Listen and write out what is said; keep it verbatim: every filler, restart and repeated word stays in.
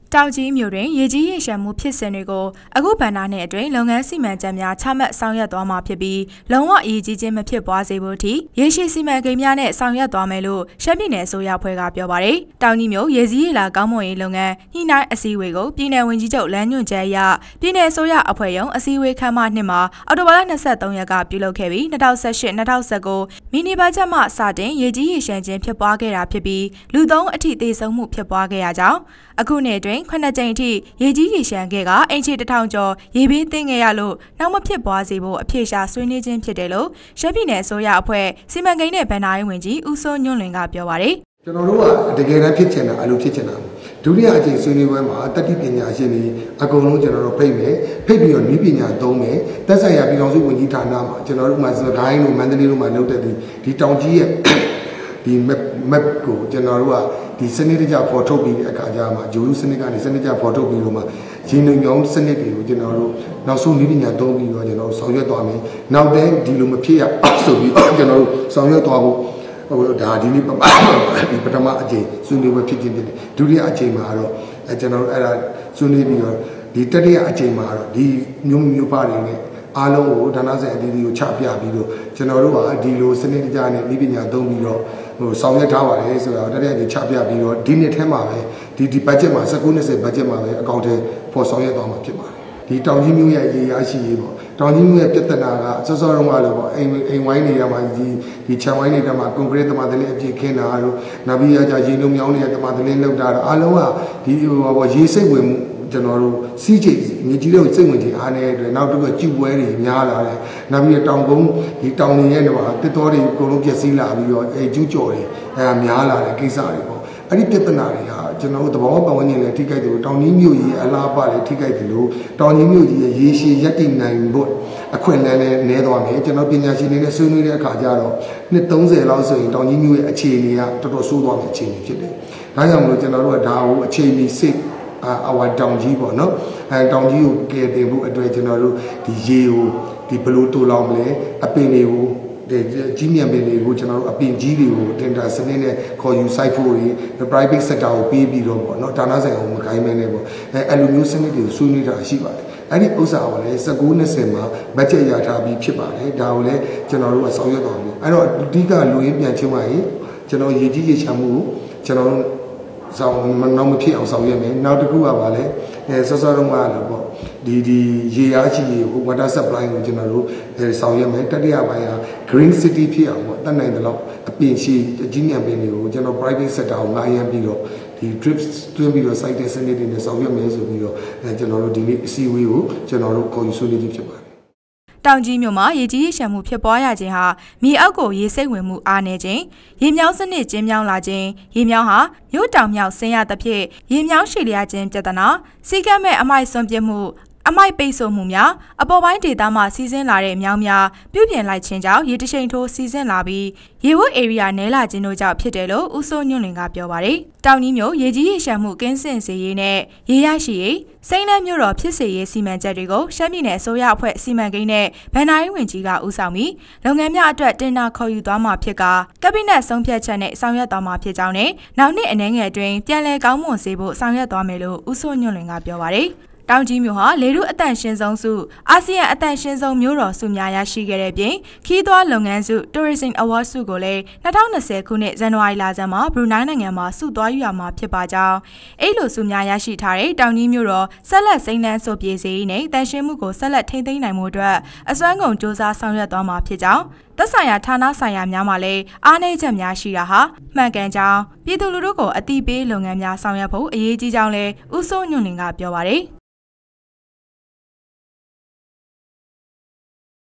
တောင်ကြီးမြို့တွင်ရေကြီးရေရှမ်းမှုဖြစ်စဉ်တွေကိုအခုဗန္နာနဲ့အတွင်းလုပ်ငန်းစီမံချက်များချမှတ်ဆောင်ရွက်သွားမှာဖြစ်ပြီးလုံးဝအရေးကြီးခြင်းမဖြစ်ပွားစေဖို့အထိရေရှည်စီမံကိန်းများနဲ့ဆောင်ရွက်သွားမယ်လို့ရှမ်းပြည်နယ်အစိုးရဖွဲ့ကပြောပါတယ်။တောင်ကြီးမြို့ရေစီးရေလာကောင်းမွန်ရေးလုပ်ငန်းညှိနှိုင်းအစည်းအဝေးကိုပြည်နယ်ဝန်ကြီးချုပ်လမ်းညွှန်ချက်အရပြည်နယ်အစိုးရအဖွဲ့ရုံးအစည်းအဝေးခန်းမနှစ်မှာအောက်တိုဘာလ၂၃ရက်ကပြုလုပ်ခဲ့ပြီး၂၀၁၈-၂၀၁၉မီနီဘတ်ဂျက်မှစတင်ရေကြီးရေရှမ်းခြင်းဖြစ်ပွားခဲ့တာဖြစ်ပြီးလူသုံးအထိသေဆုံးမှုဖြစ်ပွားခဲ့ရကြောင်းအခုနှစ်အတွင်းခုနှစ်ကြိမ်အထိရေကြီးရေရှမ်းခဲ့ကအင်ချီတစ်ထောင်ကျော်ရေဘေးသင့်ခဲ့ရလို့နောက်မဖြစ်ပွားစေဖို့အပြေရှာဆွေးနွေးခြင်းဖြစ်တယ်လို့ရှမ်းပြည်နယ်အစိုးရအဖွဲ့စီမံကိန်းနဲ့ဗန်နာရေးဝန်ကြီးဦးစိုးညွန့်လွင်ကပြောပါတယ်။ကျွန်တော်တို့ကတကယ်တမ်းဖြစ်ချင်တာအလိုဖြစ်ချင်တာဒုတိယအကြိမ်ဆွေးနွေးပွဲမှာတတိပညာရှင်တွေအကုန်လုံးကျွန်တော်တို့ဖိတ်မယ်ဖိတ်ပြီးတော့နည်းပညာသုံးမယ်သက်ဆိုင်ရာပြည်ထောင်စုဝန်ကြီးဌာနမှာကျွန်တော်တို့မှာစကိုင်းတို့မန္တလေးတို့မှာလုပ်တဲ့ဒီတောင်ကြီးရဲ့ဒီ map map ကိုကျွန်တော်တို့ကဒီစနစ်တကျပေါ်ထုတ်ပြီးတဲ့အခါကျမှဂျိုလူစနစ်ကနေစနစ်တကျပေါ်ထုတ်ပြီးတော့မှရင်းနှီးမြှောင်းစနစ်တွေကိုကျွန်တော်တို့နောက်ဆုံးနည်းပညာသုံးပြီးတော့ကျွန်တော်တို့ဆောင်ရွက်သွားမယ်နောက်တဲ့ဒီလိုမဖြစ်ရဆိုပြီးကျွန်တော်တို့ဆောင်ရွက်သွားဖို့ဟိုဒါဒီနေ့ပထမဒီပထမအကြိမ်ဆွေးနွေးပွဲဖြစ်ခြင်းဖြစ်တယ်ဒုတိယအကြိမ်မှာတော့အဲကျွန်တော်တို့အဲ့ဒါဆွေးနွေးပြီးတော့ဒီတတိယအကြိမ်မှာတော့ဒီမျိုးမျိုးပါတွေနဲ့အားလုံးကိုဌာနဆိုင်အသီးသီးကိုချပြပြီးတော့ကျွန်တော်တို့ကဒီလိုစနစ်တကျနဲ့နည်းပညာသုံးပြီးတော့ဟိုဆောင်ရွက်ထားပါတယ်ဆိုတော့တတိယအကြိမ်ချပြပြီးတော့ဒီနှစ်ထဲမှာပဲဒီဒီဘတ်ဂျက်မှာ၁၉-၂၀ဘတ်ဂျက်မှာပဲအကောင့်ထဲပေါ်ဆောင်ရွက်သွားမှာဖြစ်ပါတယ်ဒီတောင်ကြီးမျိုးရဲ့ရေရရှိရေးပေါ့တောင်ကြီးမျိုးရဲ့ပြဿနာကစောစောတုန်းကလို့ပေါ့အိမ်အိမ်ဝိုင်းနေရမှာဒီဒီခြံဝိုင်းနေတမှာကွန်ကရစ်တမတလင်းအပြည့်ခင်းတာတို့နောက်ပြီးရကြရေလုံးမြောင်းနေတဲ့တမတလင်းလောက်တာတော့အားလုံးကဒီဟိုပေါ့ရေစိတ်ဝင်မှုကျွန်တော်တို့စီးချိတ်မြေကြီးတွေကိုစိတ်ဝင်ချင်အားနေတဲ့အတွက်နောက်တစ်ခုကျူပွဲတွေများလာတယ်နောက်ပြီးတောင်ကုန်းဒီတောင်တွေရဲ့တော့တစ်တော်တွေအကုန်လုံးပြည့်စည်လာပြီးတော့အဲကျူးကျော်တွေအဲများလာတဲ့ကိစ္စတွေပေါ့အဲ့ဒီပြဿနာတွေကကျွန်တော်တို့သဘောပတ်ဝန်းကျင်လည်းထိခိုက်တယ်တောင်ကြီးမြို့ကြီးအလားပါလည်းထိခိုက်တယ်လို့တောင်ကြီးမြို့ကြီးရဲ့ရေရှည်ရပ်တည်နိုင်ဖို့အခွင့်အလမ်းလည်းနည်းသွားမယ်ကျွန်တော်ပညာရှင်တွေနဲ့ဆွေးနွေးတဲ့အခါကျတော့နှစ်၃၀လောက်ဆိုရင်တောင်ကြီးမြို့ရဲ့အခြေအနေကတော်တော်ဆိုးသွားမယ့်အခြေအနေဖြစ်တယ်ဒါကြောင့်မလို့ကျွန်တော်တို့ကဒါကိုအခြေအနေစိတ်အဝါတောင်ကြီးပေါ့နော်အဲတောင်ကြီးကိုကယ်တင်ဖို့အတွက်ကျွန်တော်တို့ဒီရေကိုဒီဘလို့တူလောင်မလဲအပင်တွေကိုဒီကြီးမြတ်ပင်တွေကိုကျွန်တော်တို့အပင်ကြီးတွေကိုတင်တာစနစ်နဲ့ခေါ်ယူစိုက်ဖို့တွေ private sector ကိုပေးပြီးတော့ပေါ့နော်ဌာနဆိုင်အောင်မကိုင်းမဲနဲ့ပေါ့အဲအဲ့လိုမျိုးစနစ်တွေကိုဆွေးနွေးတာရှိပါတယ်အဲ့ဒီဥစ္စာကိုလည်း၁၉-၂၀မှာဘတ်ဂျက်ရထားပြီးဖြစ်ပါတယ်ဒါကိုလည်းကျွန်တော်တို့ကဆောင်ရွက်သွားပြီအဲ့တော့အဓိကလူရင်းပြန်ချင်းပါရင်ကျွန်တော်ရေကြီးရေချမ်းမှုကိုကျွန်တော်တို့ဆောင်နောက်မဖြစ်အောင်ဆောင်ရွက်မယ်နောက်တစ်ခုကပါလဲအဲဆော့ဆော့တော့ကလို့ပေါ့ဒီဒီရေအားရှိရေကို water supply ကိုကျွန်တော်တို့ဆောင်ရွက်မယ်တတိယပိုင်းက green city ဖြစ်အောင်ပေါ့တတ်နိုင်တယ်လို့အပင်ရှိအကြီးညံပင်တွေကိုကျွန်တော် private sector ကိုငှားရမ်းပြီးတော့ဒီ drips တွင်းပြီးတော့ site တဲ့စနစ်တွေနဲ့ဆောင်ရွက်မယ်ဆိုပြီးတော့အဲကျွန်တော်တို့ဒီနေ့အစည်းအဝေးကိုကျွန်တော်တို့ခေါ်ယူဆွေးနွေးခြင်းဖြစ်ပါတယ်တောင်ကြီးမြို့မှာရေကြီးရေရှမ်းမှုဖြစ်ပွားရခြင်းဟာမြေအောက်ကိုရေစိတ်ဝင်မှုအားနည်းခြင်းရေမြောင်းစနစ်ကျင်းမြောင်းလာခြင်းရေမြောင်းဟာမြို့တောင်မြောက်ဆင်းရသဖြင့်ရေမြောင်းရှည်လျားခြင်းပြဿနာစီကမ်းမဲ့အမိုက်စွန့်ပစ်မှုအမိုက်ပိတ်ဆို့မှုများအပေါ်ပိုင်းဒေသမှစီးဆင်းလာတဲ့မြောင်းများပြုပြင်လိုက်ခြင်းကြောင့်ရေတရှိန်ထိုးစီးဆင်းလာပြီးရေဝတ် area နည်းလာခြင်းတို့ကြောင့်ဖြစ်တယ်လို့ဦးစိုးညွန့်လွင်ကပြောပါတယ်။တောင်ကြီးမြို့ရေကြီးရေရှမ်းမှုကင်းစင်စေရေးနဲ့ရေရရှိရေးစိမ်းလန်းမြို့တော်ဖြစ်စေရေးစီမံချက်တွေကိုရှမ်းပြည်နယ်အစိုးရအဖွဲ့စီမံကိန်းနဲ့ဗန်နာရေးဝန်ကြီးကဦးဆောင်ပြီးလုပ်ငန်းများအတွက်တင်ဒါခေါ်ယူသွားမှာဖြစ်ကကက်ဘိနက်ဆုံးဖြတ်ချက်နဲ့ဆောင်ရွက်သွားမှာဖြစ်ကြောင်းနဲ့နောက်နှစ်အနည်းငယ်အတွင်းပြန်လည်ကောင်းမွန်စေဖို့ဆောင်ရွက်သွားမယ်လို့ဦးစိုးညွန့်လွင်ကပြောပါတယ်။တောင်ကြီးမြို့ဟာလေထုအတန့်ရှင်းဆုံးစုအာဆီယံအတန့်ရှင်းဆုံးမြို့တော်စုများရရှိခဲ့တဲ့ပြင်ခီးသွွားလုပ်ငန်းစု Tourism Award စုကိုလည်း၂၀၂၀ခုနှစ်ဇန်နဝါရီလဆန်းမှာဘရူနိုင်းနိုင်ငံမှာစုသွားယူရမှာဖြစ်ပါကြောင်းအဲ့လိုစုများရရှိထားတဲ့တောင်ကြီးမြို့တော်ဆက်လက်စိမ်းလန်းဆိုပြေစေနဲ့တန်ရှင်းမှုကိုဆက်လက်ထိန်းသိမ်းနိုင်မှုအတွက်အစွမ်းကုန်စ조사ဆောင်ရွက်သွားမှာဖြစ်ကြောင်းသက်ဆိုင်ရာဌာနဆိုင်ရာများမှလည်းအားနည်းချက်များရှိတာဟာမှန်ကန်ကြောင်းပြည်သူလူထုကိုအတိပေးလုပ်ငန်းများဆောင်ရွက်ဖို့အရေးကြီးကြောင်းလည်းဦးစိုးညွန့်လွင်ကပြောပါတယ်။